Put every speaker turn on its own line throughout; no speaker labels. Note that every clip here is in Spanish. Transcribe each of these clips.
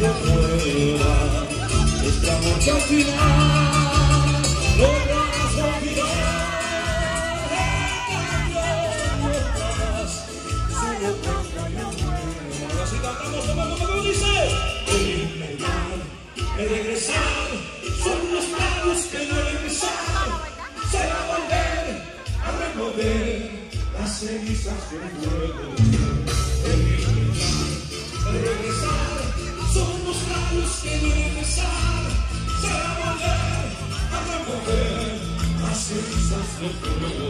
de fuera. Este amor que al final lograrás olvidar. Ahora sí cantamos como dice. El regresar son los labios que no regresar. Será volver a remover las cenizas del fuego. El regresar son los labios que no regresar. Será volver a remover las cenizas del fuego.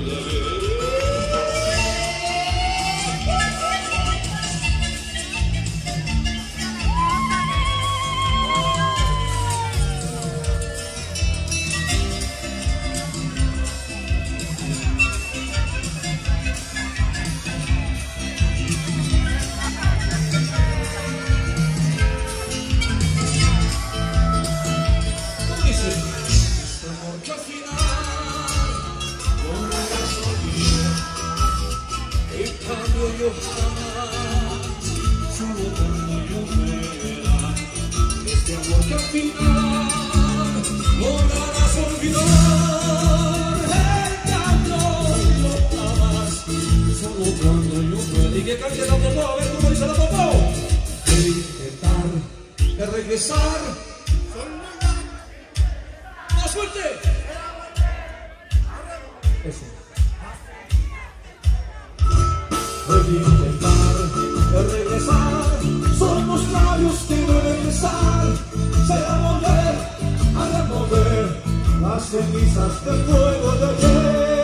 Yo jamás subo cuando yo muera. Este amor que al final lograrás olvidar. El cambio no jamás solo cuando yo muera. Y que cante la popó, a ver cómo dice la popó. De intentar, de regresar. ¡Más fuerte! Eso. De intentar, de regresar, son los labios que no regresar, será volver a remover las cenizas del fuego de ayer.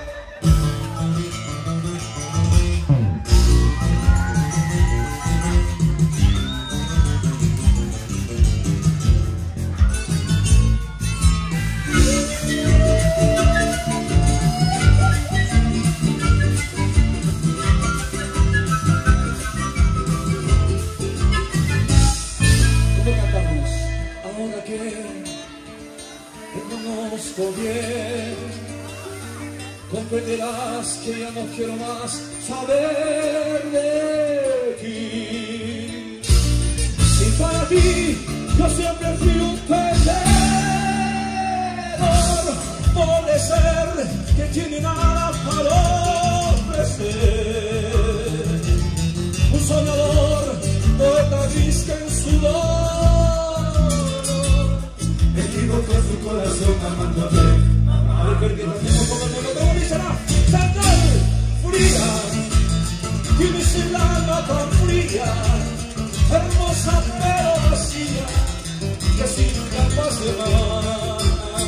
Bien, comprenderás que ya no quiero más saber de ti. Y para ti yo siempre fui un perdedor, puede ser que tiene nada para ofrecer. Un soñador, poeta disque en sudor, equivocó su corazón amándote. Al ver que tenemos como el mundo, ¿cómo dice la sangre fría? Tienes el alma tan fría, hermosa pero vacía, que es incapaz de amar.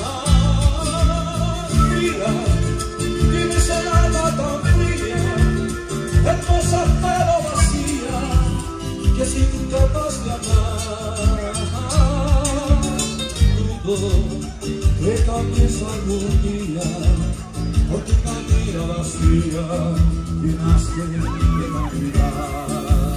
Fría, tienes el alma tan fría, hermosa pero vacía, que es incapaz de amar. Que cambies algún día, porque una mira vacía llenaste de Navidad.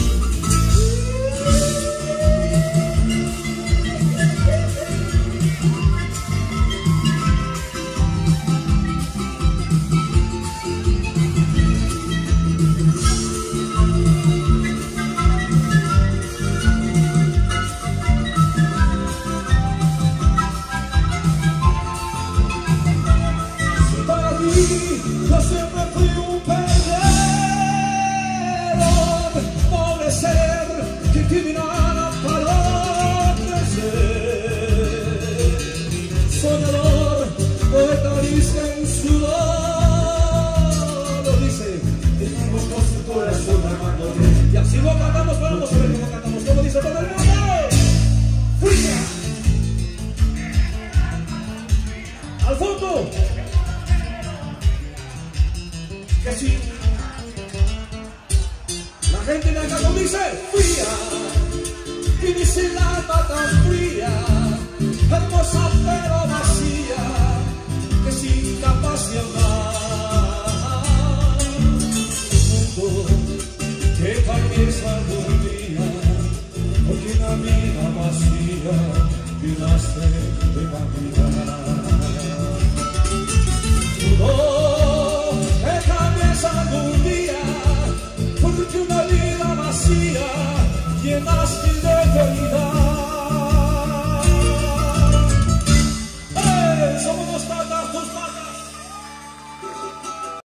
Yo siempre fui un perdedor, puede ser que tiene nada para ofrecer. Soñador, poeta disque en sudor, lo dice, equivocó su corazón amándote. Y así lo cantamos, pero vamos a ver cómo cantamos, como dice todo el mundo. ¡Furia! ¡Al fondo! Que sí, la gente de acá como dice, fría, tienes el alma tan fría, hermosa pero vacía, que es incapaz de amar. Un mundo que cambies algún día, porque una vida vacía llenaste de Navidad. Algún día, porque una vida vacía llenaste sin de eternidad.